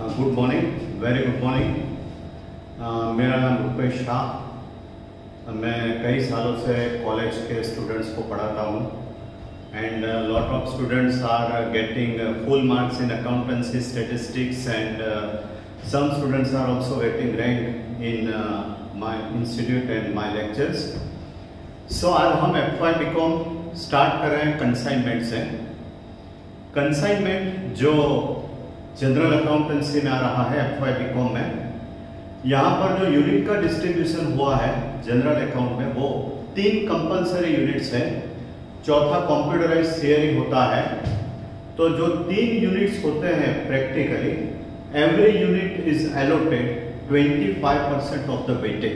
Good morning, very good morning. मेरा नाम रुपेश शाह। मैं कई सालों से कॉलेज के स्टूडेंट्स को पढ़ाता हूँ and lot of students are getting full marks in accountancy statistics and some students are also getting rank in my institute and my lectures. So आज हम FY BCom स्टार्ट कर रहे हैं कंसाइनमेंट से। कंसाइनमेंट जो जनरल अकाउंटेंसी में आ रहा है FY BCom में, यहाँ पर जो यूनिट का डिस्ट्रीब्यूशन हुआ है जनरल अकाउंट में वो 3 कंपलसरी यूनिट्स है। चौथा कंप्यूटराइज्ड थियरी होता है। तो जो 3 यूनिट्स होते हैं practically, every unit is allotted 25% of the weightage.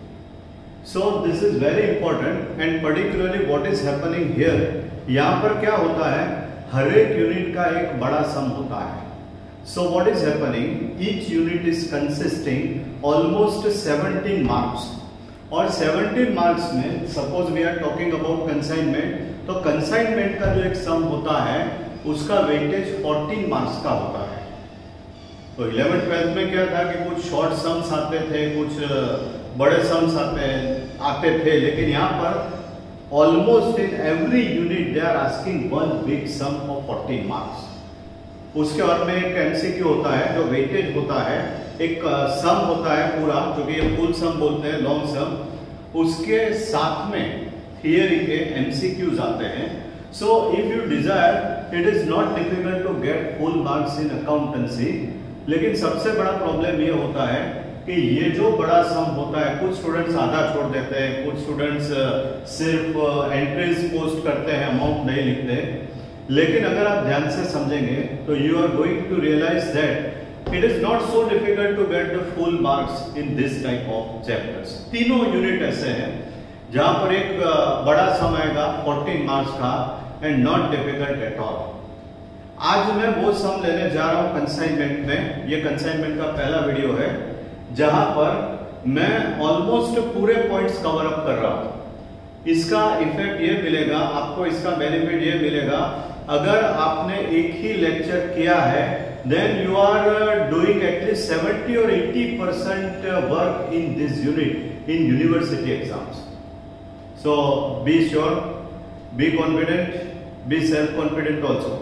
So this is very important and particularly what is happening here, यहाँ पर क्या होता है, हर एक यूनिट का एक बड़ा सम होता है। So what is happening, each unit is consisting almost 17 marks और 17 marks में suppose we are talking about consignment, तो consignment का जो एक सम होता है उसका weightage 14 marks का होता है। तो 11th-12th में क्या था कि कुछ शॉर्ट सम्स आते थे, कुछ बड़े सम्स आते थे, लेकिन यहाँ पर almost in every unit they are asking one big sum of 14 marks. उसके बाद में एक एमसीक्यू होता है जो वेटेज होता है, एक सम होता है पूरा, जो कि ये फुल सम बोलते हैं, लॉन्ग सम, उसके साथ में थियरी के एमसीक्यूज आते हैं। So if you desire, it is not difficult to get full marks in accountancy. लेकिन सबसे बड़ा प्रॉब्लम ये होता है कि ये जो बड़ा सम होता है, कुछ स्टूडेंट्स आधा छोड़ देते हैं, कुछ स्टूडेंट्स सिर्फ एंट्रीज पोस्ट करते हैं, अमाउंट नहीं लिखते। लेकिन अगर आप ध्यान से समझेंगे तो you are going to realise that it is not so difficult to get the full marks in this type of chapters. तीनों यूनिट ऐसे हैं जहां पर एक बड़ा सम आएगा 14 मार्क्स का and not difficult at all. आज मैं वो सम लेने जा रहा हूं कंसाइनमेंट में। ये कंसाइनमेंट का पहला वीडियो है जहां पर मैं ऑलमोस्ट पूरे पॉइंट्स कवर अप कर रहा हूं। इसका इफेक्ट ये मिलेगा आपको, इसका बेनिफिट ये मिलेगा, अगर आपने एक ही लेक्चर किया है then you are doing at least 70 और 80% work in this unit in university exams. So be sure, be confident, be self confident also.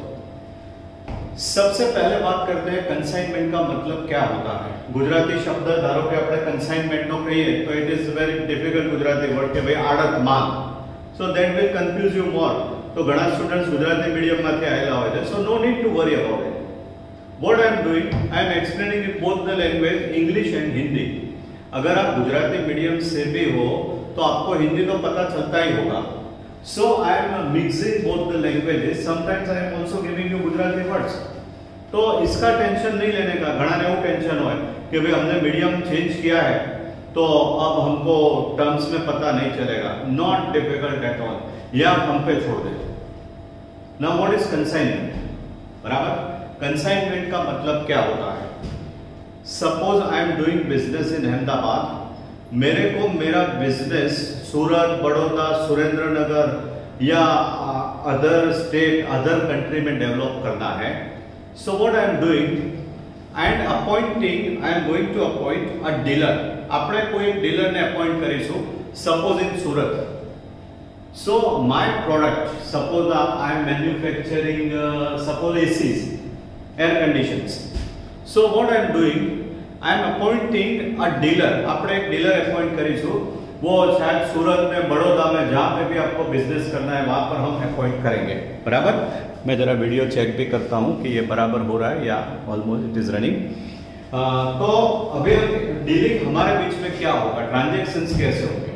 सबसे पहले बात करते हैं कंसाइनमेंट का मतलब क्या होता है। गुजराती शब्द ધારો કે આપણે कंसाइनमेंट નો કહીએ તો it is very difficult Gujarati word के भाई आड़त माल, so that will confuse you more. तो घણા स्टूडेंट्स गुजराती मीडियम માંથી આવેલા હોય છે, so no need to worry about it. What I am doing, I am explaining in both the language English and Hindi. अगर आप गुजराती मीडियम से भी हो तो आपको हिंदी तो पता चलता ही होगा। So I am mixing both the languages. Sometimes I am also giving you Gujarati words. तो इसका टेंशन नहीं लेने का। घना ने वो टेंशन हो कि भाई हमने मीडियम चेंज किया है तो अब हमको टर्म्स में पता नहीं चलेगा। नॉट डिफिकल्ट एट ऑल, ये आप हम पे छोड़ दें। नाउ व्हाट इज कंसाइनमेंट, बराबर। कंसाइनमेंट का मतलब क्या होता है। Suppose I am doing business in Ahmedabad, मेरे को मेरा बिजनेस सूरत, बड़ौदा, सुरेंद्रनगर या अदर स्टेट, अदर कंट्री में डेवलप करना है। So what I am doing, I am appointing, I am going to appoint a dealer. આપણે કોઈ એક ડીલર ને અપોઇન્ટ કરીશું, suppose in Surat. So my product, suppose I am manufacturing suppose ACs, air conditions. So what I am doing, I am appointing a dealer. આપણે એક dealer appoint કરીશું, वो शायद सूरत में, बड़ौदा में, जहां पे भी आपको बिजनेस करना है वहां पर हम अपॉइंट करेंगे, बराबर। मैं जरा वीडियो चेक भी करता हूं कि ये बराबर हो रहा है या ऑलमोस्ट इट इज रनिंग। तो अभी डीलिंग हमारे बीच में क्या होगा, ट्रांजैक्शंस कैसे होंगे।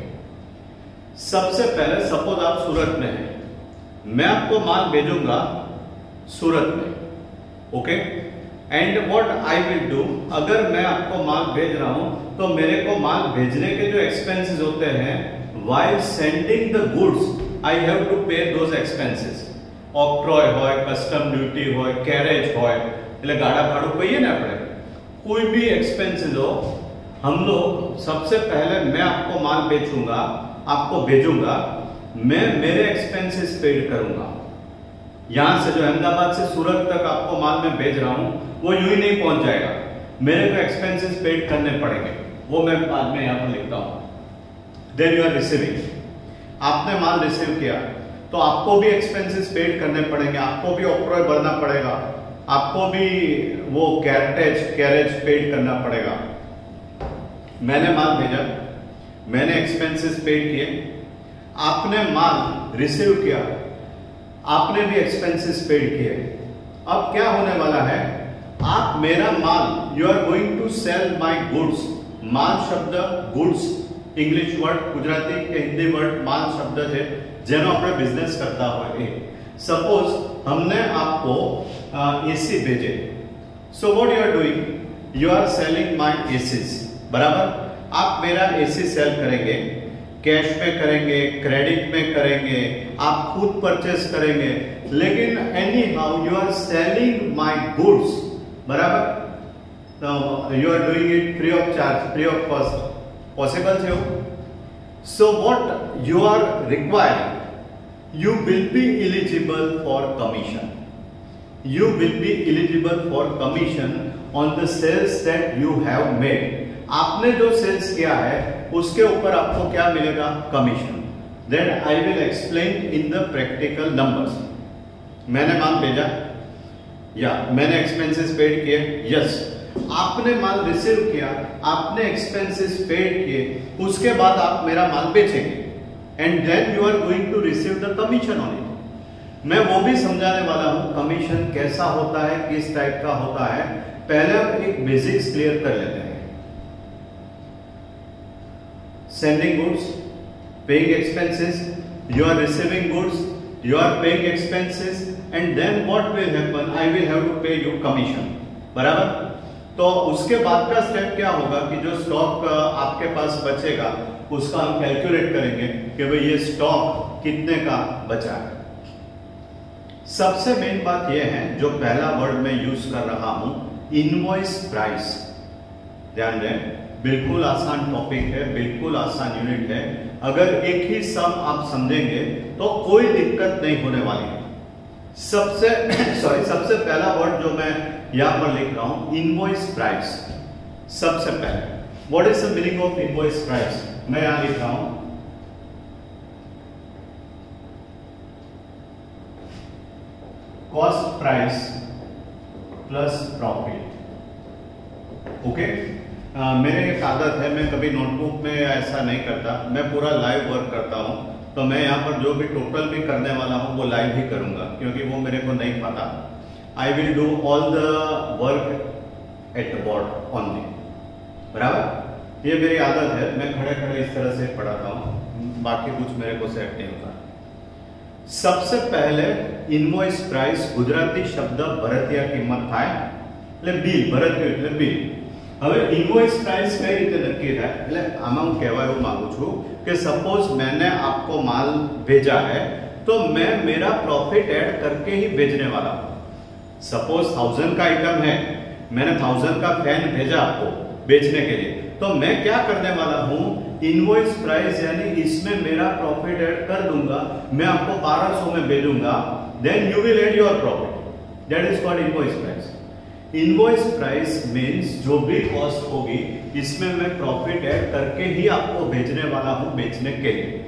सबसे पहले सपोज आप सूरत में हैं, मैं आपको माल भेजूंगा सूरत में, okay. And what I will do, अगर मैं आपको माल भेज रहा हूं तो मेरे को माल भेजने के जो एक्सपेंसेस होते हैं, while sending the goods I have to pay those expenses. Octroi होय, कस्टम ड्यूटी होय, कैरेज होय, એટલે ગાડા ભાડું કહીએ ને આપણે, कोई भी एक्सपेंसेस हो, हम लोग सबसे पहले मैं आपको माल बेचूंगा, आपको भेजूंगा, मैं मेरे एक्सपेंसेस पेड करूंगा। यहां से जो अहमदाबाद से सूरत तक आपको माल मैं भेज रहा हूं वो यूं ही नहीं पहुंच जाएगा। मेरे को एक्सपेंसेस पेड करने पड़ेंगे, वो मैं बाद में यहाँ पर लिखता हूँ। देन यू आर रिसीविंग, आपने माल रिसीव किया तो आपको भी एक्सपेंसेस पेड करने पड़ेंगे, आपको भी ऑक्ट्रॉय भरना पड़ेगा, आपको भी वो कैरेज पेड करना पड़ेगा। मैंने माल भेजा, मैंने एक्सपेंसेस पेड किए, आपने माल रिसीव किया, आपने भी एक्सपेंसेस पेड किए। अब क्या होने वाला है, आप मेरा माल, you are going to sell my goods. माल शब्द गुड्स इंग्लिश वर्ड, गुजराती के हिंदी वर्ड माल शब्द है जेनो આપણે બિઝનેસ કરતા હોય એ। સપોઝ हमने आपको एसी भेजे, so what you are doing, you are selling my ACs, बराबर। आप मेरा एसी सेल करेंगे, कैश पे करेंगे, क्रेडिट में करेंगे, आप खुद परचेस करेंगे, लेकिन anyhow you are selling my goods, बराबर। तो you are doing it free of charge, free of cost, possible છે। So what you are requiring, you will be eligible for commission. You will be eligible for commission on the sales that you have made. आपने जो sales किया है उसके ऊपर आपको क्या मिलेगा, commission. Then I will explain in the practical numbers. मैंने माल भेजा, या मैंने एक्सपेंसेस पेड किए, यस। आपने माल रिसीव किया, आपने एक्सपेंसेस पेड किए, उसके बाद आप मेरा माल बेचेंगे and then you are going to receive the commission on it. मैं वो भी समझाने वाला हूं कमीशन कैसा होता है, किस टाइप का होता है। पहले हम एक बेसिक्स क्लियर कर लेते हैं। Sending goods, paying expenses, you are receiving goods, you are paying expenses and then what will happen, I will have to pay you commission, बराबर। तो उसके बाद का स्टेप क्या होगा कि जो स्टॉक आपके पास बचेगा उसका हम कैलकुलेट करेंगे कि भाई ये स्टॉक कितने का बचा है। सबसे मेन बात यह है, जो पहला वर्ड मैं यूज कर रहा हूं, इनवॉइस प्राइस। ध्यान दें, बिल्कुल आसान टॉपिक है, बिल्कुल आसान यूनिट है। अगर एक ही सम आप समझेंगे तो कोई दिक्कत नहीं होने वाली है। सबसे पहला वर्ड जो मैं यहां पर लिख रहा हूं, इनवॉइस प्राइस। सबसे पहले what is the meaning of invoice price, मैं यहां लिख रहा हूं, cost price plus profit. Okay, मेरे एक आदत है, मैं कभी नोटबुक में ऐसा नहीं करता, मैं पूरा लाइव वर्क करता हूं। तो मैं यहां पर जो भी टोटल भी करने वाला हूं वो लाइव ही करूंगा, क्योंकि वो मेरे को नहीं पता। I will do all the work at the board only, बराबर। ये मेरी आदत है, मैं खड़े खड़े इस तरह से पढ़ाता हूँ, बाकी कुछ मेरे को सेट नहीं होता। सबसे पहले इनवॉइस प्राइस, गुजराती शब्द भरतीय किंमत थाय એટલે બિલ, ભરતીય એટલે બિલ। હવે ઇનવોઇસ પ્રાઇસ કઈ રીતે નક્કી થાય, એટલે આમાં હું કહેવા એવું માંગુ છું કે સપોઝ मैंने आपको माल भेजा है तो मैं मेरा प्रॉफिट ऐड करके ही भेजने वाला हूँ। सपोज 1000 का आइटम है, मैंने 1000 का फैन भेजा आपको बेचने के लिए, तो मैं क्या करने वाला हूं, इनवॉइस प्राइस यानी इसमें मेरा प्रॉफिट ऐड कर दूंगा, मैं आपको 1200 में भेजूंगा, then you will add your profit, that is called invoice price. Invoice price means जो भी कॉस्ट होगी इसमें मैं प्रॉफिट ऐड करके ही आपको भेजने वाला हूं बेचने के लिए।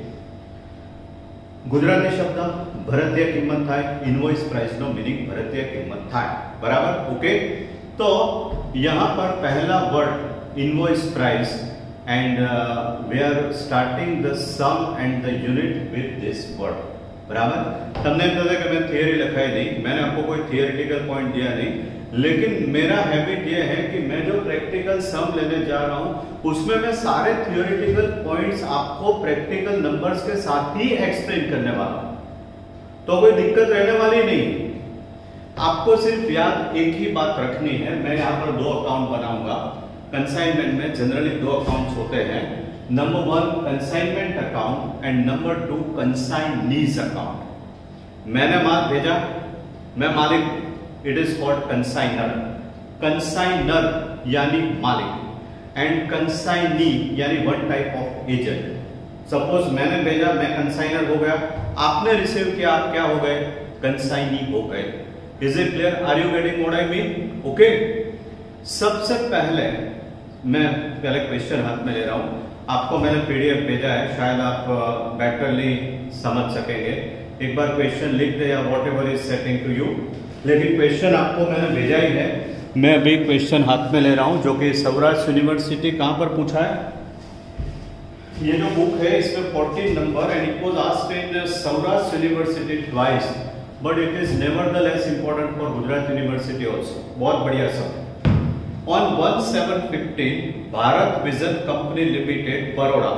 गुजराती शब्द भरतीय किंमत थाय, इनवॉइस प्राइस नो मीनिंग भरतीय किंमत थाय, बराबर। ओके, तो यहां पर पहला word invoice price and we are starting the sum and the unit with this word, बराबर। तुमने पता कि मैं थियरी लिखाई नहीं, मैंने आपको कोई थियोरेटिकल पॉइंट दिया नहीं, लेकिन मेरा हैबिट यह है कि मैं जो प्रैक्टिकल सम लेने जा रहा हूं उसमें मैं सारे थियोरेटिकल पॉइंट्स आपको प्रैक्टिकल नंबर्स के साथ ही एक्सप्लेन करने वाला हूं, तो कोई दिक्कत रहने वाली नहीं। आपको सिर्फ याद एक ही बात रखनी है, मैं यहां पर 2 अकाउंट बनाऊंगा। कंसाइनमेंट में जनरली 2 अकाउंट्स होते हैं, number 1 consignment account and number 2 consignee's account. मैंने माल भेजा, मैं मालिक, it is called consignor. Consignor यानी मालिक एंड कंसाइनी यानी one type of agent. Suppose मैंने भेजा, मैं कंसाइनर हो गया, आपने रिसीव किया, आप क्या हो गए, कंसाइनी हो गए। Is it clear, are you getting what I mean? Okay, सबसे पहले मैं क्वेश्चन हाथ में ले रहा हूं, आपको मैंने पीडीएफ भेजा है, शायद आप बेटरली समझ सकेंगे। एक बार क्वेश्चन लिख दे या whatever is setting to you, लेकिन क्वेश्चन आपको मैंने भेजा ही है। मैं अभी क्वेश्चन हाथ में ले रहा हूं जो कि सौराष्ट्र यूनिवर्सिटी कहां पर पूछा है, ये जो बुक है इसमें 14 number and it was asked in Saurashtra University twice but it is nevertheless important for Gujarat University also. बहुत बढ़िया सब। On 1715 Bharat Vision Company Limited Baroda,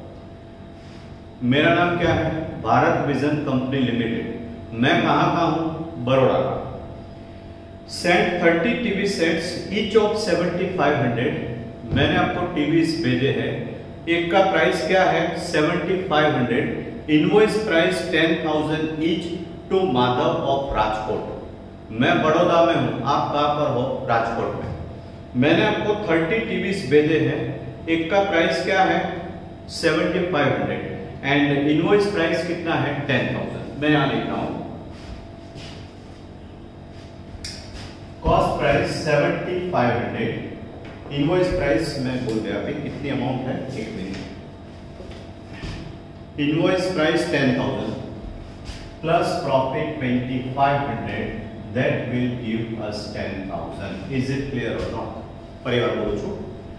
मेरा नाम क्या है भारत विजन कंपनी लिमिटेड, मैं कहां का हूं बड़ौदा का। Send 30 TV sets each of 7500, मैंने आपको टीवीज भेजे हैं, एक का प्राइस क्या है 7500, invoice price 10,000 each to Madhav of Rajkot. मैं बड़ौदा में हूं, आप कहां पर हो राजकोट में। मैंने आपको 30 टीवीज भेजे हैं, एक का प्राइस क्या है 7500 एंड इनवॉइस प्राइस कितना है 10,000। मैं यहां लिख रहा हूं कॉस्ट प्राइस 7500, इनवॉइस प्राइस मैं बोल दिया अभी कितनी अमाउंट है, एक minute. Invoice price 10,000 plus profit 2500, that will give us 10,000. Is it clear or not? परिवार बोलो छो।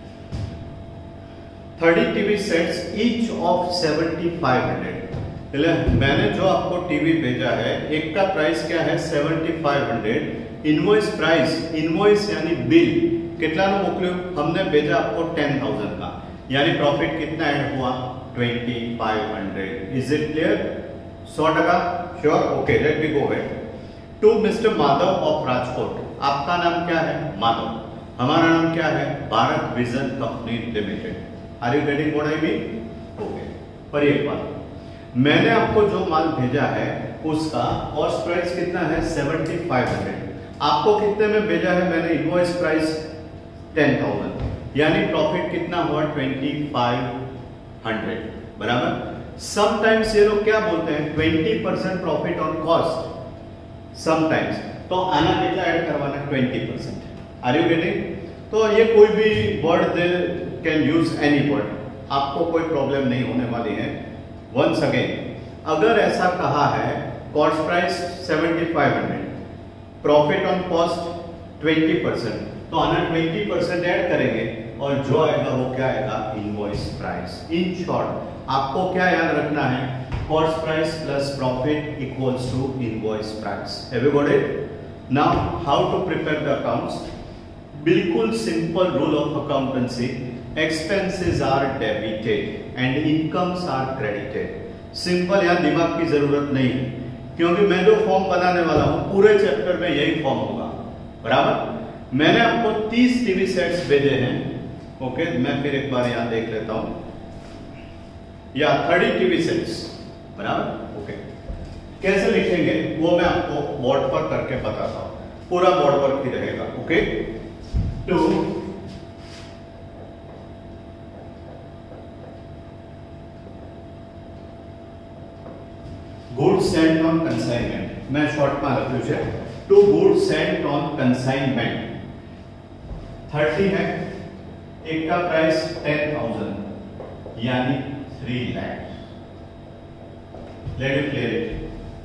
30 टीवी सेट्स each of 7500, એટલે मैंने जो आपको टीवी भेजा है एक का प्राइस क्या है 7500, इनवॉइस प्राइस, इनवॉइस यानी बिल कितना नो मोकल्यो, हमने भेजा आपको 10,000 का, यानी प्रॉफिट कितना ऐड हुआ 2500। Is it clear? 100% sure? Okay, let me go ahead. To mister Madhav of Rajkot, आपका नाम क्या है माधव, हमारा नाम क्या है Bharat Vision Company Limited. Are you getting what I mean? Okay, पर एक बात, मैंने आपको जो माल भेजा है उसका कॉस्ट प्राइस कितना है 7500, आपको कितने में भेजा है मैंने, इनवॉइस प्राइस 10,000, यानी प्रॉफिट कितना हुआ 2500, बराबर। समटाइम्स ये लोग क्या बोलते हैं 20% प्रॉफिट ऑन कॉस्ट, समटाइम्स, तो आना कितना ऐड करवाना 20%। Are you getting? तो ये कोई भी word they can use any word, आपको कोई प्रॉब्लम नहीं होने वाली है। वंस अगेन, अगर ऐसा कहा है cost price 7500, profit on cost 20%, तो आना 20% ऐड करेंगे और जो आएगा वो क्या आएगा इनवॉइस प्राइस। इन शॉर्ट आपको क्या याद रखना है, cost price plus profit equals to invoice price. Have you got it? Now how to prepare the accounts? बिल्कुल simple rule of accountancy, expenses are debited and incomes are credited. Simple, यहाँ दिमाग की जरूरत नहीं है, क्योंकि मैं जो फॉर्म बनाने वाला हूं पूरे चैप्टर में यही फॉर्म होगा, बराबर। मैंने आपको 30 टीवी सेट्स भेजे हैं, ओके, मैं फिर एक बार यहाँ देख लेता हूं, या 30 टीवी सेट्स, बराबर। ओके, कैसे लिखेंगे वो मैं आपको बोर्ड पर करके बताता हूं, पूरा बोर्ड पर ही रहेगा। Okay, to goods sent on consignment, मैं शॉर्ट में लख्યું છે, to goods sent on consignment 30 है, एक का प्राइस 10,000 यानी 3 lakh. Let it clear it.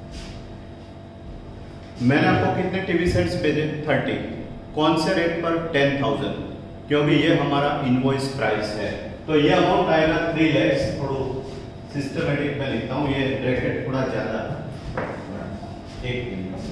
मैंने आपको कितने टीवी सेट्स भेजे 30, कौन से रेट पर 10,000, क्योंकि ये हमारा इनवॉइस प्राइस है, तो ये अमाउंट आएगा 3 लाख। थोड़ा सिस्टमेटिक में लिखता हूं, ये ब्रैकेट थोड़ा ज्यादा, एक मिनट।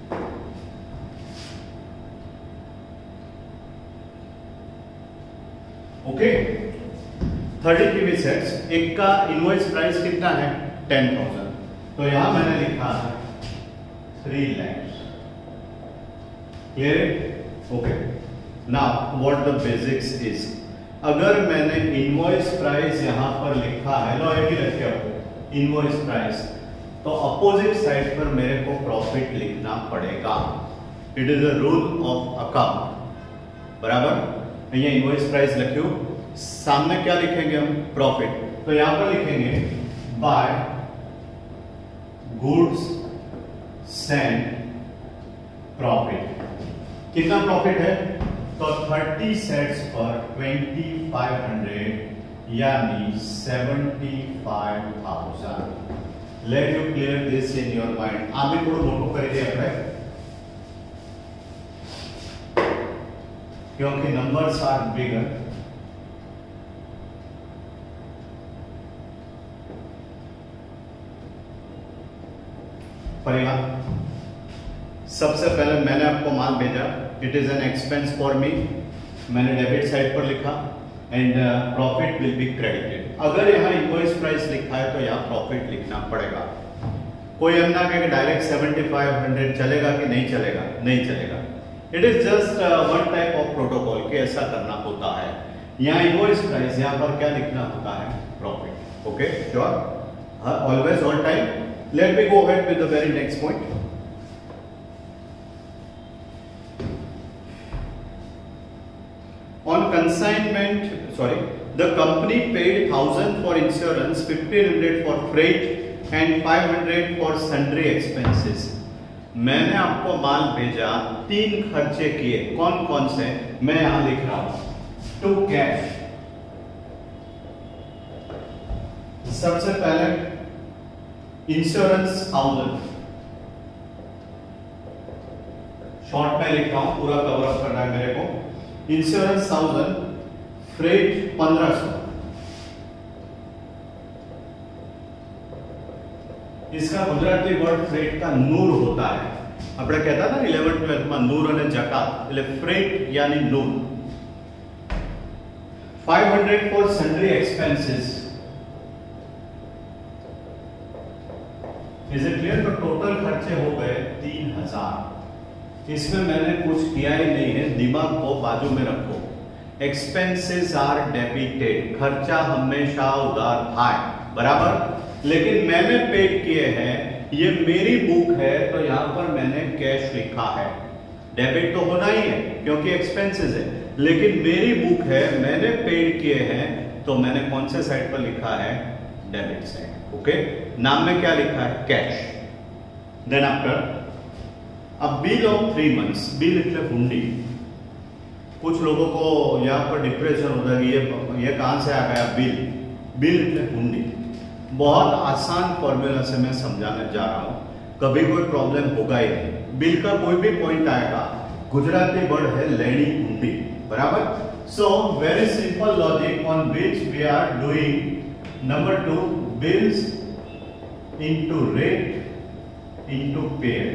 ओके, 30 टीवी सेट्स, एक का इनवॉइस प्राइस कितना है 10,000, तो यहां मैंने लिखा है 3 lakh. Clear? Okay, now what the basics is, अगर मैंने इनवॉइस प्राइस यहां पर लिखा है, लो ये भी रखे हो इनवॉइस प्राइस, तो अपोजिट साइड पर मेरे को प्रॉफिट लिखना पड़ेगा। It is a rule of account, बराबर। ये इनवॉइस प्राइस लिखियो, सामने क्या लिखेंगे हम प्रॉफिट, तो यहां पर लिखेंगे बाय गुड्स सेंट प्रॉफिट। कितना प्रॉफिट है तो 30 सेट्स पर 2500 यानी 75,000. Let you clear this in your mind. आगे थोड़ा मोटो कर दिया है क्योंकि numbers are bigger. परिवार सबसे पहले मैंने आपको माल भेजा, it is an expense for me, मैंने डेबिट साइड पर लिखा and profit will be credited. अगर यहाँ इनवॉइस प्राइस लिखा है तो यहाँ प्रॉफिट लिखना पड़ेगा. कोई हम ना कहे डायरेक्ट 7500 चलेगा कि नहीं चलेगा, नहीं चलेगा. It is just one type of protocol कि ऐसा करना होता है. यहाँ इनवॉइस प्राइस, यहाँ पर क्या लिखना होता है, profit. Okay, sure, always all time. Let me go ahead with the very next point. On consignment, the company paid 1,000 for insurance, 1,500 for freight, and 500 for sundry expenses. मैंने आपको माल भेजा, 3 खर्चे किए. कौन कौन से मैं यहां लिख रहा हूं. टू कैश, सबसे पहले इंश्योरेंस 1000, शॉर्ट में लिख रहा हूं, पूरा कवर अप करना है मेरे को. Insurance 1000, freight 1500. इसका गुजराती वर्ड फ्रेट का नूर होता है. આપણે કહેતા હતા ને 11th 12th માં નૂર અને જકાત, એટલે ફ્રેટ यानी નૂર. 500 for sundry expenses. Is it clear. तो टोटल खर्चे हो गए 3000. इसमें मैंने कुछ किया ही नहीं है, दिमाग को बाजू में रखो. एक्सपेंसेस आर डेबिटेड, खर्चा हमेशा उधार था, बराबर. लेकिन मैंने पेड किए हैं, ये मेरी बुक है तो यहां पर मैंने कैश लिखा है. डेबिट तो होना ही है क्योंकि एक्सपेंसेस है, लेकिन मेरी बुक है, मैंने पेड किए हैं तो मैंने कौन से साइड पर लिखा है, डेबिट साइड. ओके, नाम में क्या लिखा है, कैश. देन आफ्टर अब बिल ऑफ 3 months. बिल એટલે हुंडी. कुछ लोगों को यहाँ पर डिप्रेशन होता है कि ये कहां से आ गया बिल. बिल એટલે हुंडी. बहुत आसान फॉर्मूला से मैं समझाने जा रहा हूं, कभी कोई प्रॉब्लम होगा ही नहीं. बिल का कोई भी पॉइंट आएगा, गुजराती वर्ड है लेनी हुंडी, बराबर. So very simple logic on which we are doing. Number 2, bills into rate into paid.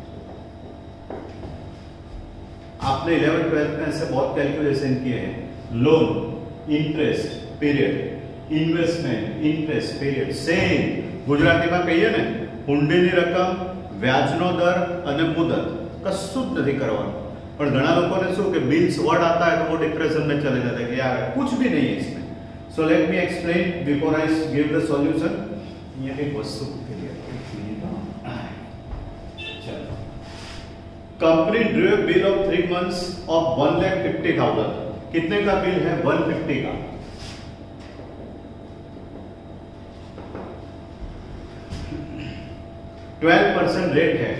आपने 11th 12th में ऐसे बहुत कैलकुलेशन किए हैं. Loan, interest, period, investment, interest, period. Same ગુજરાતીમાં કહીએ ને, હુંડીની રકમ, વ્યાજનો દર અને મુદત, કશું જ નથી કરવાનું. પણ ઘણા લોકોને શું કે बिल्स वर्ड आता है तो वो डिप्रेशन में चले जाते हैं कि यार कुछ भी नहीं है इसमें. So let me explain before I give the solution. ये एक वस्तु के लिए company drew a bill of 3 months of 1,50,000. कितने का बिल है, 150 का. %12 रेट है.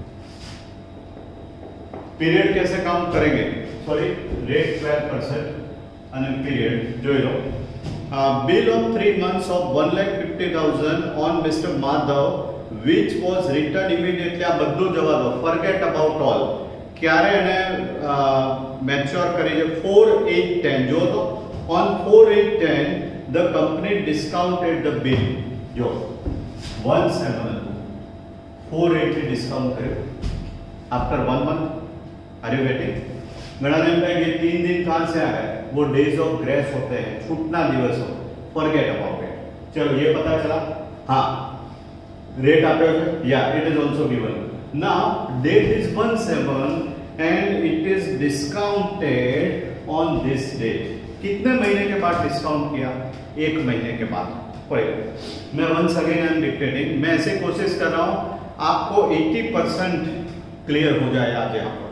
पीरियड कैसे काउंट करेंगे, सॉरी रेट 12% અને પીરિયડ જોઈ લો. Bill of 3 months of 1,50,000 on Mr. Madhav, which was written immediately. આ બધું જવા દો, forget about all. ક્યારે એને મેચ્યોર કરી છે, 4/8/10. જો તો on 4/8/10 the company discounted the bill. જો 172 480 डिस्काउंट करो after 1 month. Are you getting. घना दिन का ये 3 दिन कहां से आ गए, वो डेज ऑफ ग्रेस होते हैं, छूटना दिवस हो. Forget about it. चलो ये पता चला. हाँ, रेट आप या it is also given. Now date is 17 and it is discounted on this date. कितने महीने के बाद डिस्काउंट किया, 1 महीने के बाद. मैं once again I am dictating. मैं ऐसे कोशिश कर रहा हूं आपको 80% क्लियर हो जाए आज यहां पर.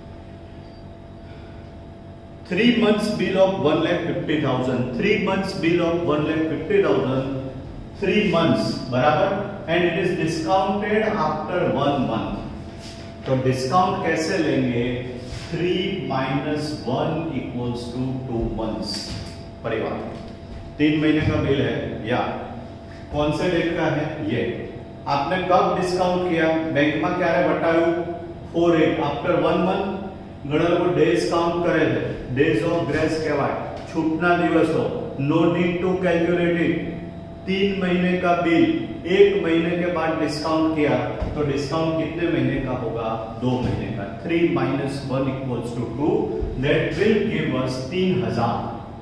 3 months bill of 1,50,000. 3 months bill of 1,50,000. 3 months बराबर, and it is discounted after 1 month. तो डिस्काउंट कैसे लेंगे, 3 minus 1 equals to 2 months परिवार। 3 महीने का बिल है या कौन से डेट का है ये। आपने कब डिस्काउंट किया, बैंक में क्यारे बटाव्યું 48 आफ्टर 1 मंथ। ઘણા લોકો ડેઝ કાઉન્ટ કરે છે, ડેઝ ઓફ ગ્રેસ કહેવાય, છૂટના દિવસો। No need to calculate it. 3 महीने का बिल 1 महीने के बाद डिस्काउंट किया तो डिस्काउंट कितने महीने का होगा, 2 महीने का। 3 minus 1 equals to 2, that will give us 3000।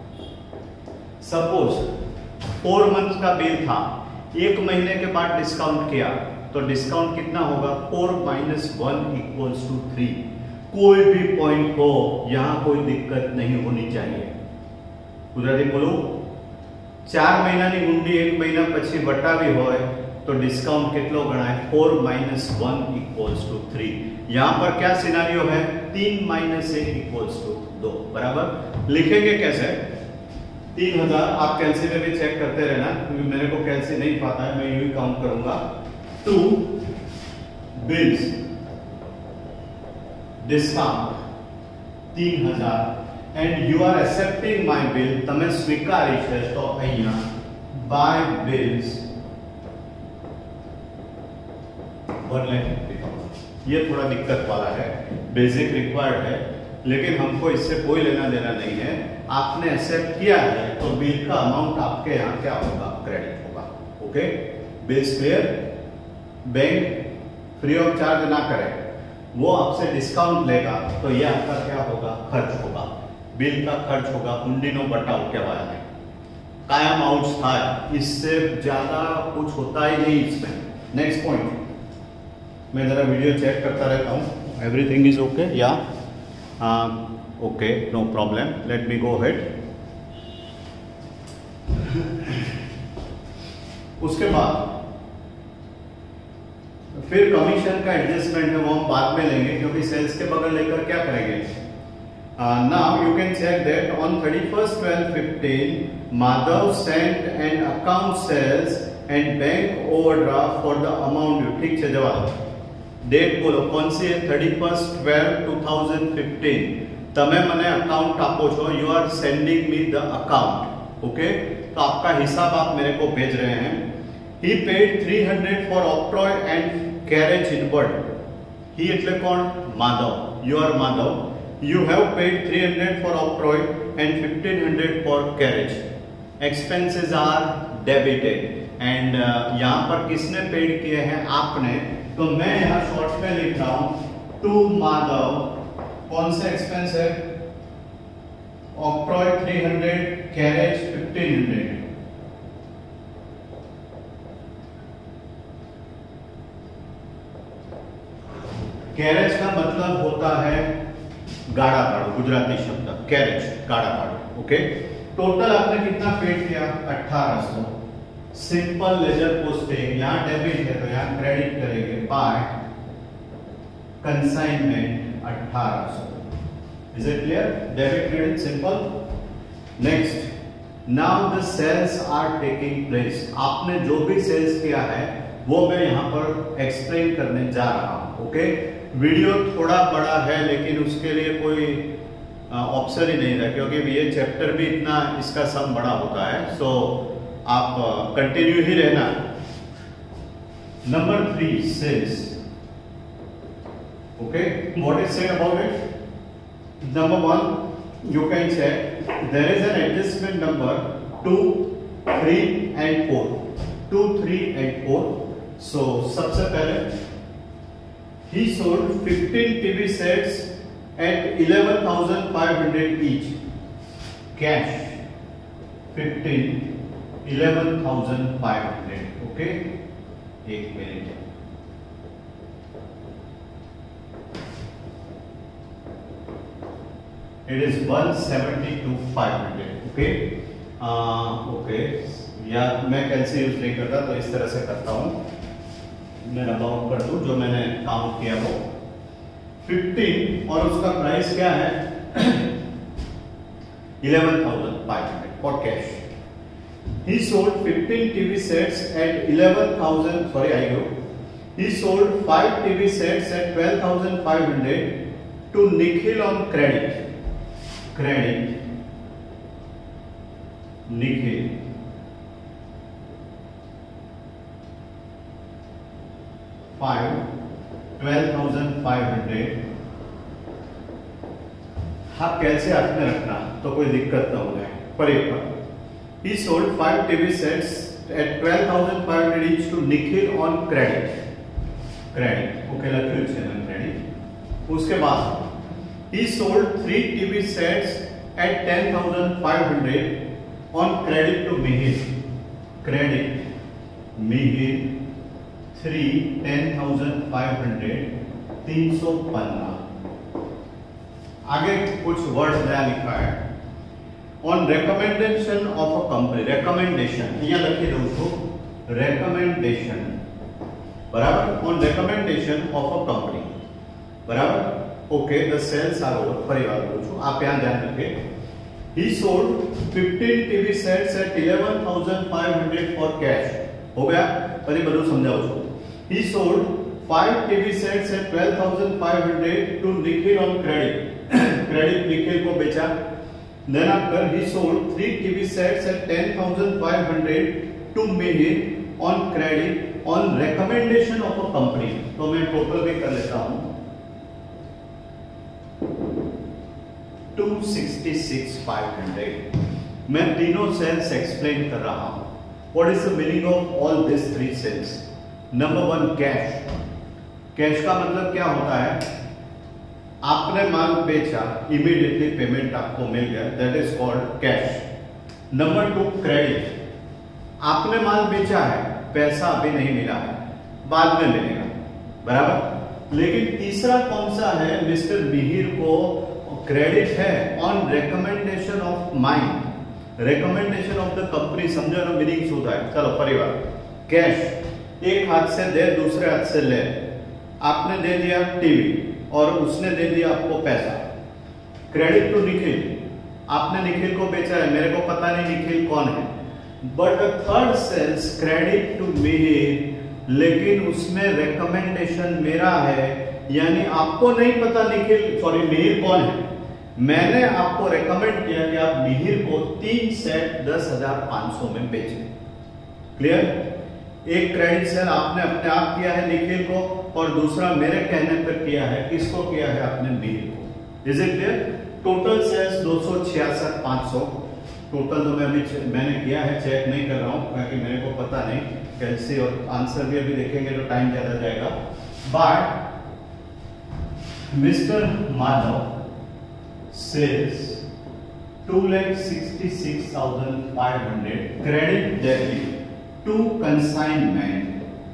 Suppose 4 month का बिल था, 1 महीने के बाद डिस्काउंट किया तो डिस्काउंट कितना होगा, 4 minus 1 equals to 3। कोई भी पॉइंट हो, यहां कोई दिक्कत नहीं होनी चाहिए। गुजराती बोलो, 4 મહિનાની ઊંડી 1 મહિના પછી વટાવી હોય तो डिस्काउंट कितलो गणाय, 4 minus 1 equals to 3। यहां पर क्या सिनेरियो है, 3 minus 1 equals to 2। बराबर। लिखेंगे कैसे, 3000। आप कैलसी में भी चेक करते रहना क्योंकि मेरे को कैलसी नहीं पता है, मैं यूं ही काउंट करूंगा। 2 bills discount 3000 and you are accepting my bill, તમે સ્વીકારી છે તો અહીંયા by bills 1 लाख। ये थोड़ा दिक्कत वाला है, बेसिक रिक्वायर्ड है, लेकिन हमको इससे कोई लेना देना नहीं है। आपने एक्सेप्ट किया है तो बिल का अमाउंट आपके यहाँ क्या होगा, क्रेडिट होगा। Okay, bills clear. Bank free of charge ना करे, वो आपसे डिस्काउंट लेगा तो ये आपका क्या होगा, खर्च होगा, बिल का खर्च होगा। ઊંડીનો બટાવ કહેવાય है, कायम आउट्स था, इससे ज्यादा कुछ होता ही नहीं इसमें। नेक्स्ट पॉइंट, मैं जरा वीडियो चेक करता रहता हूँ। Everything is okay yeah okay, no problem, let me go head. उसके बाद फिर कमीशन का एडजस्टमेंट है, वो हम बाद में लेंगे क्योंकि सेल्स के बगल लेकर क्या करेंगे। Now you can check that on 31/12/15 Madhav sent an account sales and bank overdraft for the amount due। ठीक है, जवाब डेट बोलो कौन सी है, 31/12/2015। तमे मने अकाउंट आपो छो, you are sending me the account. Okay, तो आपका हिसाब आप मेरे को भेज रहे हैं। He paid 300 for Octroy and carriage inward। ही એટલે કોણ, Madhav. You are Madhav, you have paid 300 for Octroy and 1500 for carriage। expenses are debited and यहाँ पर किसने पेड किए हैं, आपने। तो मैं यहाँ शॉर्ट में लिख रहा हूँ टू माधव। कौन से एक्सपेंस है, Octroy 300, carriage 1500। कैरेज का मतलब होता है गाड़ा भाड़ो, गुजराती शब्द कैरेज, गाड़ा भाड़ो। ओके, टोटल आपने कितना पेड किया, 1800। सिंपल लेजर पोस्टिंग, यहाँ डेबिट है तो यहाँ क्रेडिट करेंगे by consignment 1800। Is it clear, debit credit simple. Next, now the sales are taking place. आपने जो भी सेल्स किया है वो मैं यहाँ पर एक्सप्लेन करने जा रहा हूँ। ओके, वीडियो थोड़ा बड़ा है लेकिन उसके लिए कोई ऑप्शन ही नहीं था क्योंकि ये चैप्टर भी इतना, इसका सम बड़ा होता है। सो आप कंटिन्यू ही रहना। Number 3, sales. Okay, what is said about it. Number 1, you can check there is an adjustment number 2, 3 and 4। 2, 3 and 4। So सबसे पहले he sold 15 TV sets at 11,500 each। cash 15, 11,500। Okay, एक minute, it is 172,500। Okay, okay, या मैं कैलसी use नहीं करता तो इस तरह से करता हूं, मैं काउंट कर दूं जो मैंने काउंट किया वो 15 और उसका प्राइस क्या है 11,500 for cash. He sold 15 TV sets at 11,000, sorry I go, he sold 5 TV sets at 12,500 to Nikhil on credit, credit Nikhil 12,500। हाँ कैसे हाथ में रखना तो कोई दिक्कत ना हो जाए। पर एक बार he sold 5 TV sets at 12,500 each to Nikhil on credit, credit okay लख्यू है ना क्रेडिट। उसके बाद he sold 3 TV sets at 10,500 on credit to Mihir, credit Mihir 3 10,500 315। आगे कुछ वर्ड नया लिखा है on recommendation of a company, recommendation यहाँ लखी दो तो रिकमेंडेशन बराबर, on recommendation of a company बराबर okay the sales are over. परिवार पूछो आप यहाँ ध्यान रखें। He sold 15 TV sets at 11,500 for cash. हो गया पर બધું સમજાવું છું। he sold 5 TV sets at 12,500 to Nikhil on credit, credit Nikhil को बेचा। then after he sold 3 TV sets at 10,500 to Mihir on credit on recommendation of a company। तो मैं टोटल भी कर लेता हूं 266,500। मैं तीनों सेल्स एक्सप्लेन कर रहा हूं। What is the meaning of all these 3 cells? Number 1 cash. Cash का मतलब क्या होता है? आपने माल बेचा, इमीडिएटली पेमेंट आपको मिल गया, that is called cash. Number 2 credit. आपने माल बेचा है, पैसा अभी नहीं मिला है, बाद में मिलेगा बराबर। लेकिन तीसरा कौन सा है? मिस्टर मिहिर को क्रेडिट है on recommendation of mind, recommendation of the company. समझो ना मीनिंग्स होता है। चलो परिवार कैश एक हाथ से दे दूसरे हाथ से ले। आपने दे दिया टीवी और उसने दे दिया आपको पैसा। क्रेडिट टू निखिल, आपने निखिल को बेचा है, मेरे को पता नहीं निखिल कौन है, but third sales credit to Mihir, लेकिन उसमें रिकमेंडेशन मेरा है, यानी आपको नहीं पता निखिल मिहिर कौन है। मैंने आपको रेकमेंड किया कि आप मिहिर को 3 सेट 10,500 में बेचें। क्लियर? एक क्रेडिट सेल आपने अपने आप किया है निखिल को और दूसरा मेरे कहने पर किया है। किसको किया है? आपने मिहिर को। Is it clear? Total sales 266,500 total. तो मैंने किया है, चेक नहीं कर रहा हूं क्योंकि मेरे को पता नहीं कैसे, और आंसर भी अभी देखेंगे तो टाइम ज्यादा जाएगा। But mister Madhav sales 2,66,500 credit debit to consignment.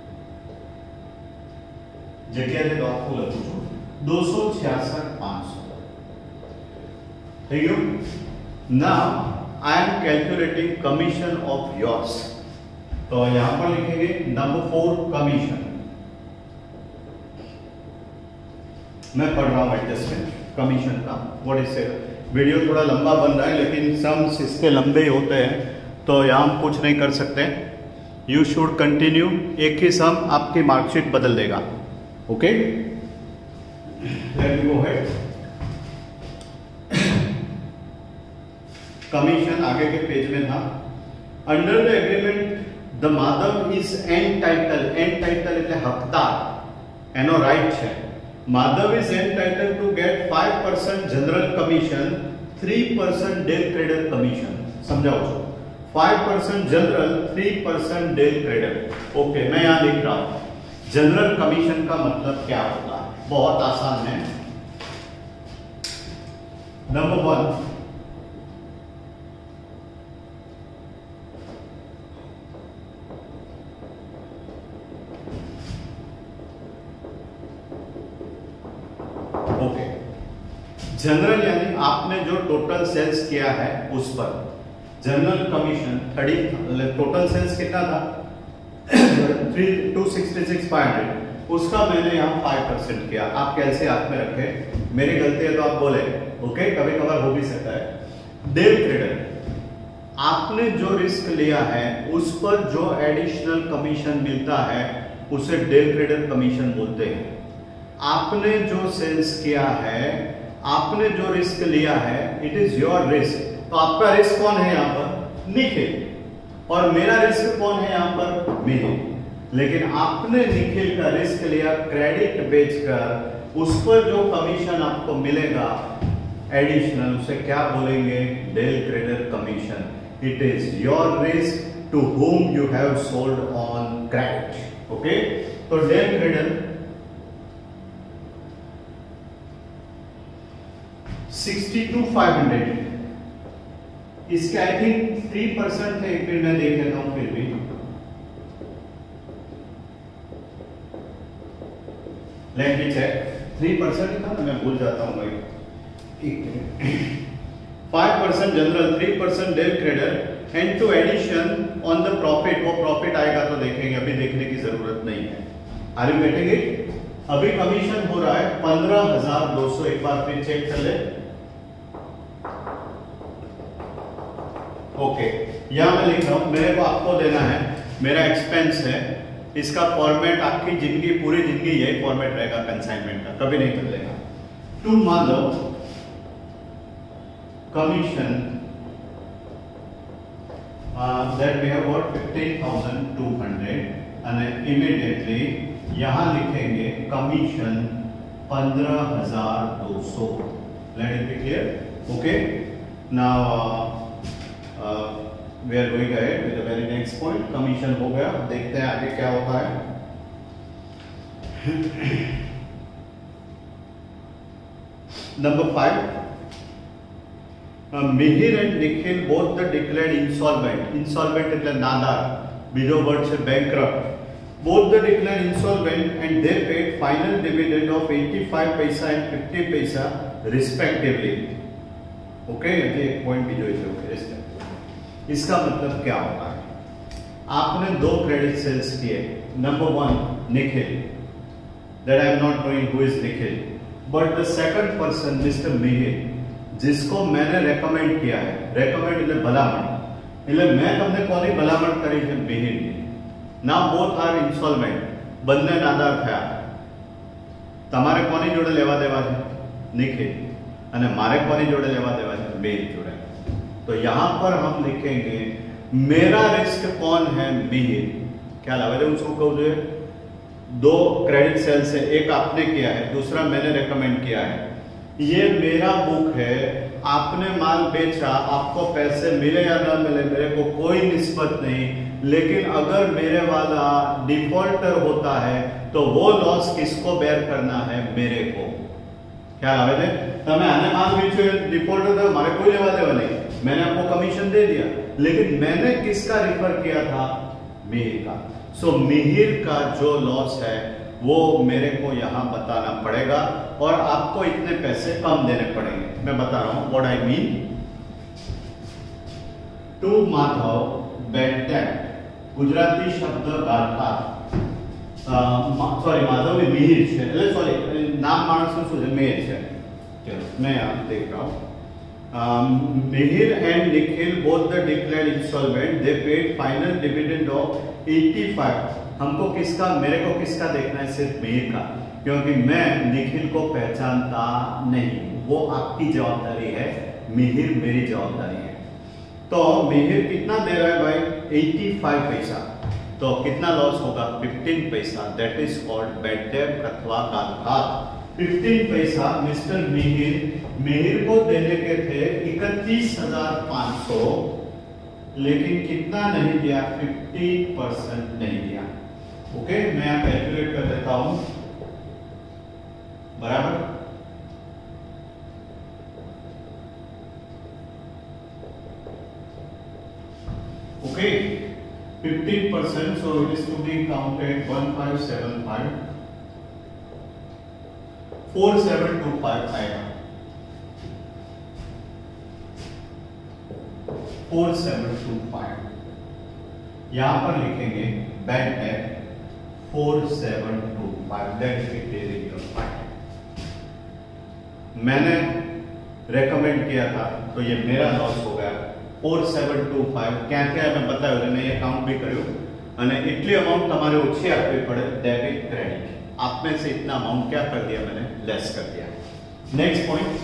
जगह दे आपको लगू 266,500। ठीक है। Now I am calculating commission of yours. तो यहां पर लिखेंगे नंबर 4 कमीशन। मैं पढ़ रहा हूं एडजस्टमेंट कमीशन का। What is it? वीडियो थोड़ा लंबा बन रहा है लेकिन सम्स इसके लंबे होते हैं तो यहां हम कुछ नहीं कर सकते। You should continue. एक ही सम आपकी मार्कशीट बदल देगा। Okay let me go ahead. Commission आगे के पेज में था। Under the agreement the Madhav is entitle, entitle એટલે હકદાર, એનો રાઈટ છે। Madhav is entitled to get 5% general commission, 3% Dale Credit commission। समझाओ 5% जनरल, 3% Dale Credit। ओके मैं यहां लिख रहा हूं जनरल कमीशन का मतलब क्या होता है। बहुत आसान है। नंबर 1 ओके जनरल यानी आपने जो टोटल सेल्स किया है उस पर जनरल कमीशन 30। टोटल सेल्स कितना था? 266,500। उसका मैंने यहाँ 5% किया। आप कैसे हाथ में रखे? मेरी गलती है तो आप बोले। ओके कभी कभार हो भी सकता है। डेल क्रेडिट, आपने जो रिस्क लिया है उस पर जो एडिशनल कमीशन मिलता है उसे डेल क्रेडिट कमीशन बोलते हैं। आपने जो सेल्स किया है, आपने जो रिस्क लिया है, इट इज योर रिस्क। तो आपका रिस्क कौन है यहाँ पर? निखिल। और मेरा रिस्क कौन है यहाँ पर? मिहिर। लेकिन आपने निखिल का रिस्क लिया क्रेडिट बेचकर, उस पर जो कमीशन आपको मिलेगा एडिशनल, उसे क्या बोलेंगे? Del credere commission. It is your risk to whom you have sold on credit. Okay, तो डेल क्रेडर 62,500, इसके आई थिंक 3% थे, फिर मैं देख लेता हूं। फिर भी लेट मी चेक, 3% था, मैं भूल जाता हूं भाई। 5% general, 3% del credere and two addition on the profit. वो प्रॉफिट आएगा तो देखेंगे, अभी देखने की जरूरत नहीं है। Are you getting it? अभी कमीशन हो रहा है 15,200। एक बार फिर चेक कर ले। ओके, यहां मैं लिख रहा हूं, मेरे को आपको देना है, मेरा एक्सपेंस है, इसका फॉर्मेट आपकी जिंदगी, पूरी जिंदगी यही फॉर्मेट रहेगा कंसाइनमेंट का, कभी नहीं बदलेगा। To Madhav commission that we have got 15,200 and immediately यहां लिखेंगे commission 15,200। Let it be clear? Okay. Now we are going ahead with the very next point. Commission हो गया, देखते हैं आगे क्या होता है। Number 5. Mihir and Nikhil both the declared insolvent. Insolvent એટલે નાદાર, બીજો વર્ડ છે bankrupt. Both the declared insolvent and they paid final dividend of 85 पैसा and 50 पैसा respectively. ओके, ये एक पॉइंट भी जो है, इसका मतलब क्या होता है? आपने दो क्रेडिट सेल्स किए। Number 1 Nikhil, that I am not knowing who is Nikhil, but the second person Mr. Mihir, जिसको मैंने रेकमेंड किया है, रेकमेंड એટલે ભલામણ, એટલે મેં તમને કોની ભલામણ કરી છે? મિહિરની। નાउ બોથ આર ઇન્સોલ્વેન્ટ, બંને નાદાર થયા। તમારે કોની જોડે લેવા દેવા છે? નિખિલ। અને મારે કોની જોડે લેવા દેવા છે? મિહિર જોડે। तो यहां पर हम लिखेंगे मेरा रिस्क कौन है? मिहिर। क्या लगे उसको कहूं जो दो क्रेडिट सेल से, एक आपने किया है, दूसरा मैंने रेकमेंड किया है। ये मेरा बुक है, आपने माल बेचा, आपको पैसे मिले या ना मिले मेरे को कोई निस्बत नहीं, लेकिन अगर मेरे वाला डिफॉल्टर होता है तो वो लॉस किसको बेयर करना है? मेरे को। क्या आवे थे? તમે આને માલ વેચ્યો, डिफॉल्टर था, मारे कोई लेवा देवा नहीं, मैंने आपको कमीशन दे दिया, लेकिन मैंने किसका रिफर किया था? मिहिर का। सो मिहिर का जो लॉस है वो मेरे को यहां बताना पड़ेगा और आपको इतने पैसे कम देने पड़ेंगे। मैं बता रहा हूं what I mean. To Madhav bad debt, Gujarati शब्द गाथा, सॉरी माधव એ મિહિર છે, એટલે સોરી નામ માણસનું શું છે? મિહિર છે। ચલો मैं आप देख रहा हूं। Mihir and Nikhil both the declared insolvent, they paid final dividend of 85। हमको किसका, मेरे को किसका देखना है? सिर्फ मिहिर का, क्योंकि मैं निखिल को पहचानता नहीं। वो आपकी जवाबदारी है, मिहिर मेरी जवाबदारी है। तो मिहिर कितना दे रहा है भाई? 85 पैसा। तो कितना लॉस होगा? 15 पैसा। That is called bad debt अथवा गालघात। 15 पैसा मिस्टर मिहिर को देने के थे 31,500, लेकिन कितना नहीं दिया? 50% नहीं दिया। ओके, मैं यहां कैलकुलेट कर देता हूं, बराबर। Okay, 15%, so it is to be counted 1575, 4725 आएगा, 4725। यहां पर लिखेंगे bad debt 4725, that is your file. मैंने रेकमेंड किया था तो ये मेरा लॉस हो गया 4725। क्या क्या मैं बताया, मैं ये काउंट भी કર્યું, અને એટલી અમાઉન્ટ તમારે ઓછી આપવી પડે, ડેબિટ ક્રેડિટ। आप में से इतना अमाउंट क्या कर दिया मैंने, लेस कर दिया। Next point,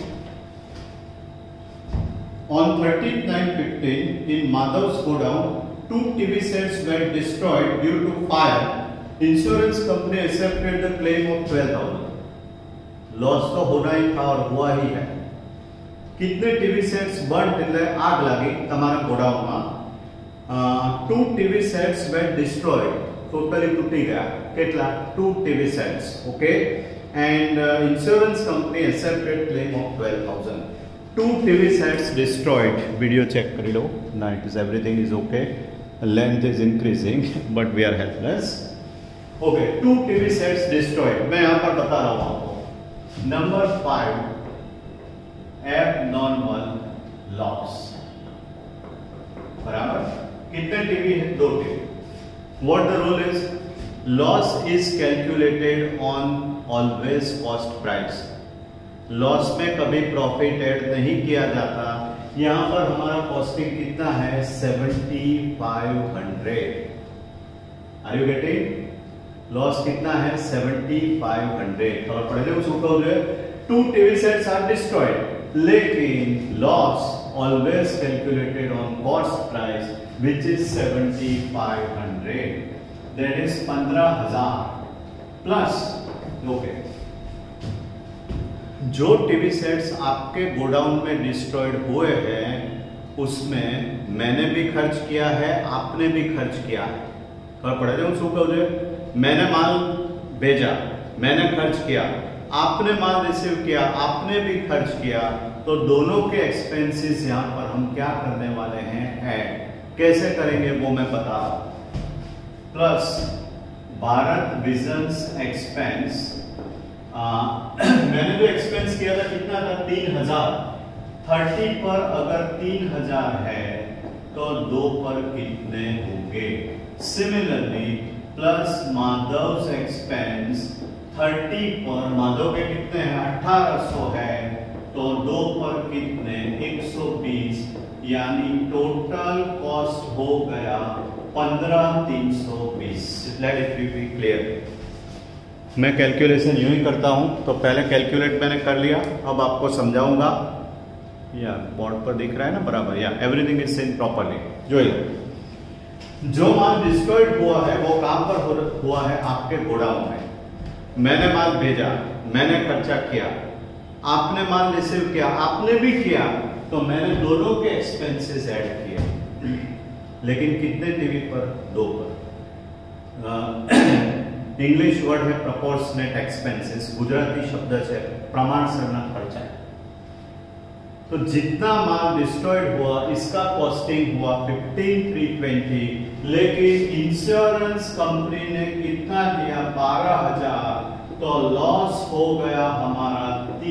on 13/9/15 in Madhav's godown 2 TV sets were destroyed due to fire. Insurance company accepted the claim of 12,000. Loss तो होना ही था और हुआ ही है। कितने टीवी सेट्स बर्न એટલે આગ લાગી તમારા ગોડાઉનમાં? 2 TV sets were destroyed, totally તૂટી ગયા। કેટલા? 2 TV sets, okay. and insurance company accepted claim of 12,000. 2 TV sets destroyed. Video check करी लो ना, it is everything is okay, length is increasing but we are helpless, okay। 2 TV sets destroyed, मैं यहाँ पर बता रहा हूँ आपको। नंबर 5, abnormal loss, बराबर। कितने टीवी है? 2 TV. what the rule is? loss is calculated on always cost price। Loss में कभी प्रॉफिट ऐड नहीं किया जाता। यहां पर हमारा कॉस्टिंग कितना है? 7500। Are you getting? लॉस कितना है? 7500। खबर पड़े थे उसको कहो 2 टीवी सेट्स आर डिस्ट्रॉयड, लेकिन loss always calculated on cost price which is 7500, that is 15,000 plus, okay. जो टीवी सेट्स आपके गोडाउन में डिस्ट्रॉयड हुए हैं उसमें मैंने भी खर्च किया है, आपने भी खर्च किया है। खबर पड़े थे उसको कहो मैंने माल भेजा, मैंने खर्च किया, आपने माल रिसीव किया, आपने भी खर्च किया, तो दोनों के एक्सपेंसेस यहां पर हम क्या करने वाले हैं? ऐड। कैसे करेंगे वो मैं बता रहा हूं। प्लस भारत विजन्स एक्सपेंस, मैंने जो एक्सपेंस किया था कितना था? 3000। 30 पर अगर 3000 है तो 2 पर कितने होंगे? सिमिलरली प्लस माधव एक्सपेंस 30 पर, माधव के कितने हैं? 1800 है, तो 2 पर कितने? 120, यानी टोटल कॉस्ट हो गया 15,320। Let it be clear. मैं कैलकुलेशन यूं ही करता हूं, तो पहले कैलकुलेट मैंने कर लिया, अब आपको समझाऊंगा। या बोर्ड पर दिख रहा है ना बराबर? या एवरीथिंग इज सीन प्रॉपर्ली। जो माल डिस्ट्रॉयड हुआ है वो कहां पर हुआ है? आपके गोडाउन में। मैंने माल भेजा, मैंने खर्चा किया, आपने माल रिसीव किया, आपने भी किया, तो मैंने दोनों के एक्सपेंसेस ऐड किए। लेकिन कितने टीवी पर? 2 पर। इंग्लिश वर्ड है प्रोपोर्शनेट एक्सपेंसेस, गुजराती शब्द है प्रमाणसરના खर्चा। तो जितना माल डिस्ट्रॉयड हुआ इसका कॉस्टिंग हुआ 15,320, लेकिन इंश्योरेंस कंपनी ने कितना लिया? 12,000, तो लॉस हो गया हमारा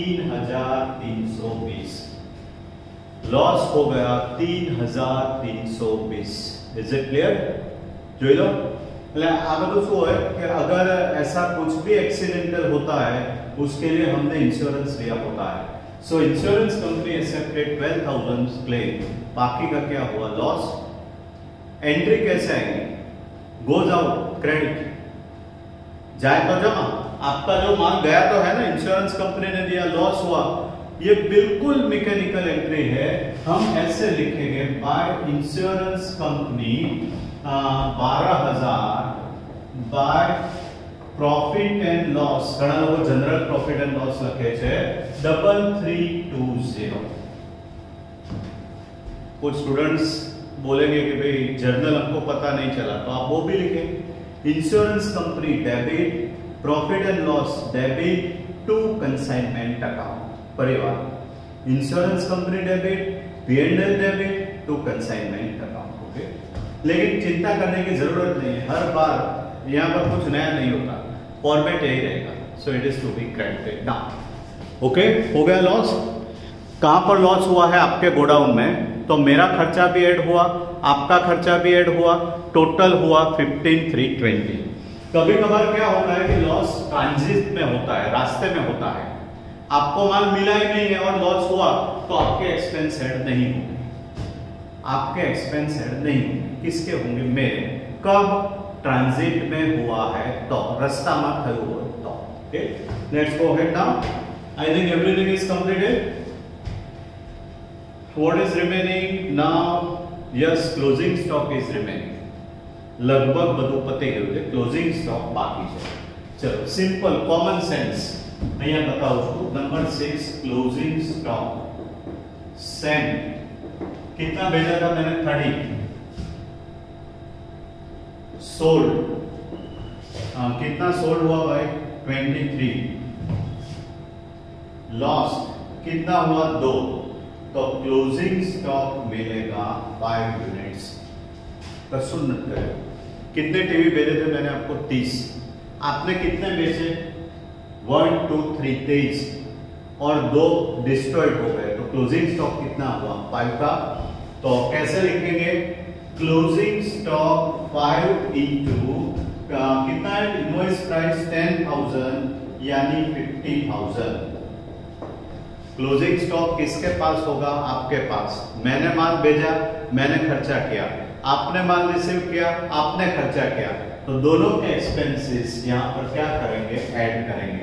3,320। लॉस हो गया 3,320। Is it clear? જોઈ લો। એટલે આ બધું શું હોય કે अगर ऐसा कुछ भी एक्सीडेंटल होता है उसके लिए हमने इंश्योरेंस लिया होता है। So insurance company accepted 12,000 claim, बाकी का क्या हुआ? लॉस। एंट्री कैसे आएगी? गोज आउट क्रेडिट, जाए तो जमा। आपका जो माल गया तो है ना, इंश्योरेंस कंपनी ने दिया, लॉस हुआ। ये बिल्कुल मैकेनिकल एंट्री है। हम ऐसे लिखेंगे by insurance company 12,000 by profit and loss. घણા લોકો जनरल प्रॉफिट एंड लॉस લખે છે 3320। कुछ स्टूडेंट्स बोलेंगे कि भाई जर्नल हमको पता नहीं चला, तो आप वो भी लिखें। Insurance company debit, profit and loss debit to consignment account, परिवार। Insurance company debit, P&L debit to consignment account, okay. लेकिन चिंता करने की जरूरत नहीं है, हर बार यहां पर कुछ नया नहीं होता, फॉर्मेट यही रहेगा। So it is to be credited now, okay. हो गया लॉस। कहां पर लॉस हुआ है? आपके गोडाउन में। तो मेरा खर्चा भी ऐड हुआ, आपका खर्चा भी ऐड हुआ, टोटल हुआ 15,320। कभी कभार क्या होता है कि लॉस ट्रांजिट में होता है, रास्ते में होता है, आपको माल मिला ही नहीं है और लॉस हुआ, तो आपके एक्सपेंस हेड नहीं होंगे। आपके एक्सपेंस हेड नहीं होंगे, किसके होंगे? मेरे। कब? ट्रांजिट में हुआ है तो, रास्ता में थયું હોય तो। Okay, let's go ahead now. I think everything is completed. What is remaining now? Yes, closing stock is remaining. लगभग બધું પતી ગયું છે, ક્લોઝિંગ સ્ટોક બાકી છે. ચલો સિમ્પલ કોમન સેન્સ અહીંયા બતાવું છું. નંબર 6 ક્લોઝિંગ સ્ટॉक सेम कितना भेजा था मैंने 30 सोल्ड कितना सोल्ड हुआ भाई 23 लॉस्ट कितना हुआ 2 तो क्लोजिंग स्टॉक मिलेगा 5 यूनिट्स. कसुन न करे कितने टीवी भेजे थे मैंने आपको 30 आपने कितने बेचे 1 2 3 23 और 2 डिस्ट्रॉयड हो गए तो क्लोजिंग स्टॉक कितना हुआ 5 का. तो कैसे लिखेंगे क्लोजिंग स्टॉक 5 इंटू कितना है इनवॉइस प्राइस 10,000 यानी 50,000. क्लोजिंग स्टॉक किसके पास होगा आपके पास. मैंने माल भेजा मैंने खर्चा किया आपने माल रिसीव किया आपने खर्चा किया तो दोनों के एक्सपेंसेस यहां पर क्या करेंगे ऐड करेंगे.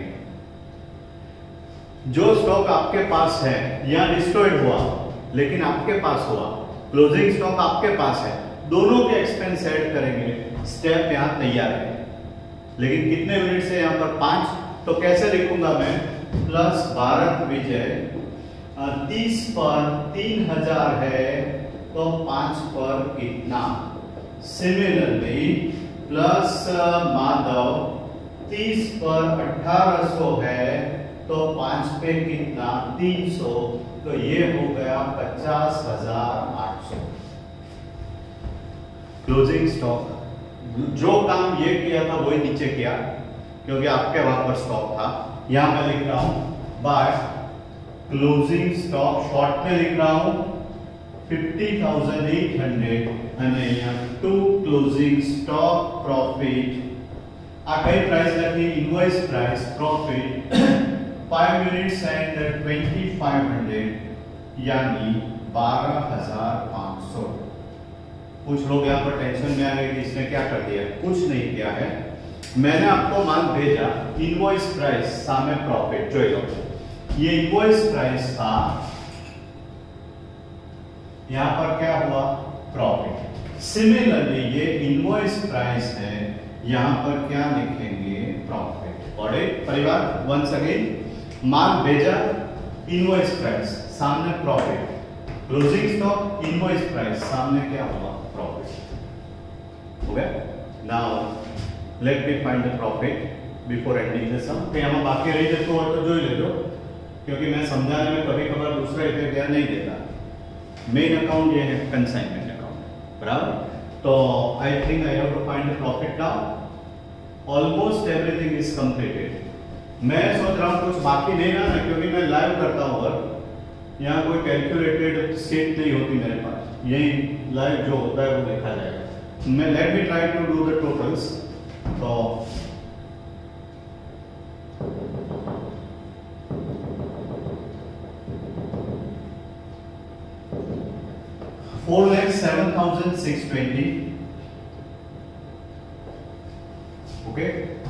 जो स्टॉक आपके पास है यहां डिस्ट्रॉयड हुआ लेकिन आपके पास हुआ क्लोजिंग स्टॉक आपके पास है दोनों के एक्सपेंस ऐड करेंगे. स्टेप यहां तैयार है लेकिन कितने यूनिट से यहां पर 5 तो कैसे लिखूंगा मैं प्लस भारत विजय 30 पर 3000 है तो 5 पर कितना. सिमिलरली प्लस माधव 30 पर 1800 है तो 5 पे कितना 300 तो ये हो गया 50,800. क्लोजिंग स्टॉक जो काम ये किया था वही नीचे किया क्योंकि आपके वहां पर स्टॉक था. यहां मैं लिख रहा हूं बाय क्लोजिंग स्टॉक शॉर्ट में लिख रहा हूं 50,800 અને અહીંયા ટુ ક્લોઝિંગ સ્ટોક પ્રોફિટ આ કઈ પ્રાઇસ લખી invoice price profit 5 units and 2500 यानी 12,500. कुछ लोग यहाँ पर टेंशन में आ गए कि इसने क्या कर दिया. कुछ नहीं किया है मैंने आपको माल भेजा इनवॉइस प्राइस सामने प्रॉफिट जो ये इनवॉइस प्राइस था यहां पर क्या हुआ प्रॉफिट. सिमिलरली ये इनवॉइस प्राइस है यहां पर क्या लिखेंगे प्रॉफिट. और एक परिवार वंस अगेन माल भेजा इनवॉइस प्राइस सामने profit closing stock invoice price सामने क्या हुआ प्रॉफिट. हो गया. Now let me find the profit before ending the sum. पे हम बाकी रही जतो हो तो જોઈ લેજો क्योंकि मैं समझाने में कभी कभार दूसरा इफेक्ट ध्यान नहीं देता. मेन अकाउंट ये है कंसाइनमेंट अकाउंट बराबर. तो I think I have to find the profit now. Almost everything is completed. मैं सोच रहा हूं कुछ बाकी नहीं ना क्योंकि मैं लाइव करता हूं वर्क. यहाँ कोई कैलकुलेटेड सीट नहीं होती मेरे पास. यही लाइव जो होता है वो देखा जाएगा. मैं let me try to do the totals. तो 4,07,620. Okay.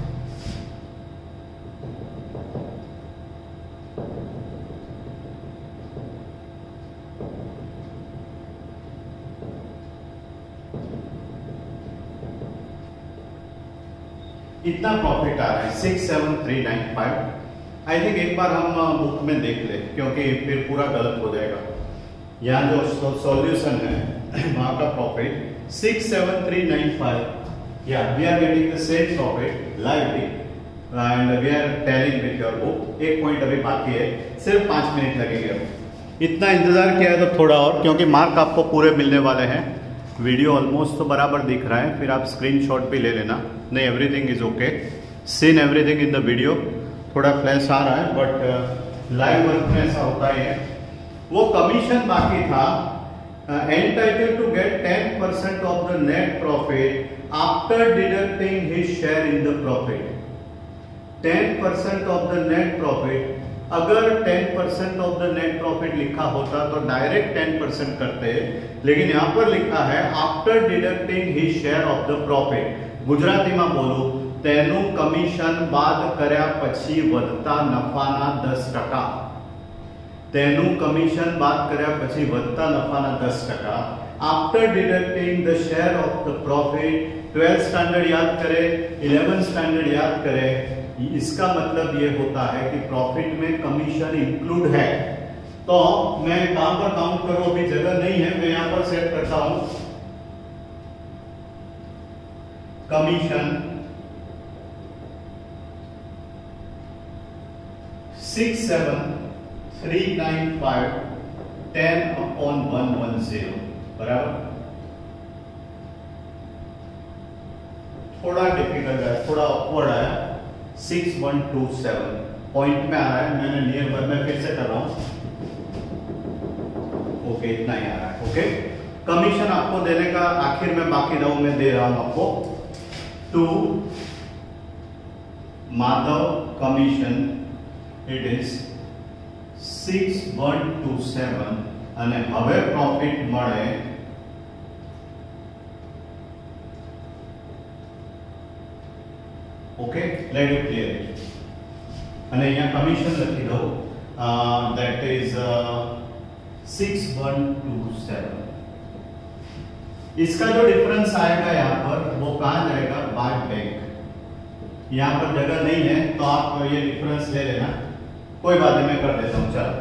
इतना प्रॉफिट आ रहा है 67395. आई थिंक एक बार हम बुक में देख ले क्योंकि फिर पूरा गलत हो जाएगा. यहाँ जो सॉल्यूशन है वहां का profit 67395. Yeah we are getting the same profit lively and we are telling with your book. एक पॉइंट अभी बाकी है सिर्फ 5 मिनट लगेंगे. इतना इंतजार किया है तो थोड़ा और क्योंकि मार्क आपको पूरे मिलने वाले हैं. वीडियो ऑलमोस्ट तो बराबर दिख रहा है फिर आप स्क्रीनशॉट भी ले लेना. नहीं everything is okay seen everything in the video. थोड़ा फ्लैश आ रहा है बट लाइव वर्क में ऐसा होता ही है. वो कमीशन बाकी था entitle to get 10% of the net profit after deducting his share in the profit. 10% of the net profit. अगर 10% ऑफ द नेट प्रॉफिट लिखा होता तो डायरेक्ट 10% करते लेकिन यहां पर लिखा है after deducting his share of the profit. Gujarati में बोलूं તેનું કમિશન બાદ કર્યા પછી વધતા નફાના 10%. તેનું કમિશન બાદ કર્યા પછી વધતા નફાના 10%. After deducting the share of the profit, 12 standard याद करें, 11 स्टैंडर्ड याद करें. इसका मतलब ये होता है कि प्रॉफिट में कमीशन इंक्लूड है. तो मैं कहां पर काउंट करूं, अभी जगह नहीं है, मैं यहां पर सेट करता हूं कमीशन 67395 10/110. बराबर. थोड़ा डिफिकल्ट है, थोड़ा ऑकवर्ड आया. 6127 पॉइंट में आ रहा है, मैंने नियर बाय में फिर से कर रहा हूं. ओके, इतना ही आ रहा है. ओके, कमीशन आपको देने का आखिर में बाकी रहो मैं दे रहा हूं आपको. To Madhav commission it is 6127 અને હવે પ્રોફિટ મળે okay. Let you clear it. અને અહીંયા કમિશન લખી દો, ધેટ ઇઝ 6127. इसका जो डिफरेंस आएगा यहाँ पर वो कहाँ जाएगा, बाय बैंक. यहाँ पर जगह नहीं है तो आप ये डिफरेंस ले लेना, कोई बात नहीं, मैं कर देता हूँ. चलो,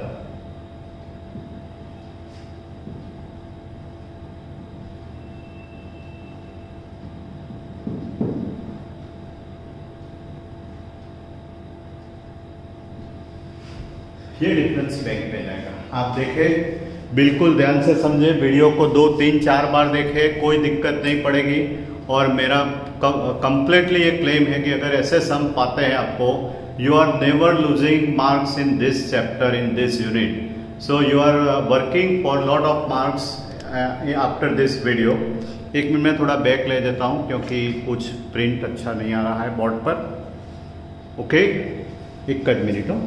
ये डिफरेंस बैंक पे जाएगा. आप देखें, बिल्कुल ध्यान से समझे, वीडियो को 2, 3, 4 बार देखें, कोई दिक्कत नहीं पड़ेगी. और मेरा कंप्लीटली ये क्लेम है कि अगर ऐसे सम पाते हैं आपको, you are never losing marks in this chapter, in this unit. So you are working for lot of marks after this video. एक मिनट में थोड़ा बैक ले देता हूँ क्योंकि कुछ प्रिंट अच्छा नहीं आ रहा है बोर्ड पर. ओके, एक मिनट हो.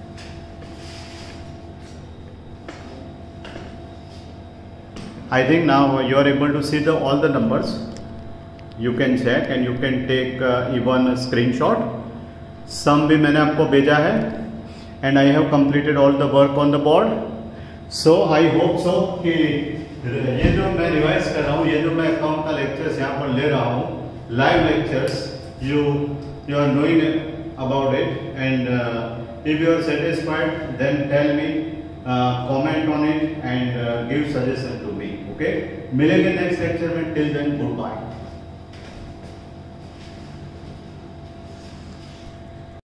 I think now you are able to see all the numbers. You can check and you can take even a screenshot. Sum भी मैंने आपको भेजा है and I have completed all the work on the board. So I hope so कि ये जो मैं revise कर रहा हूँ, ये जो मैं अकाउंट का लेक्चर्स यहाँ पर ले रहा हूँ, live lectures, you are knowing about it, and if you are satisfied then tell me, comment on it and give suggestion to me. Okay, मिलेंगे नेक्स्ट लेक्चर में. Till then good bye.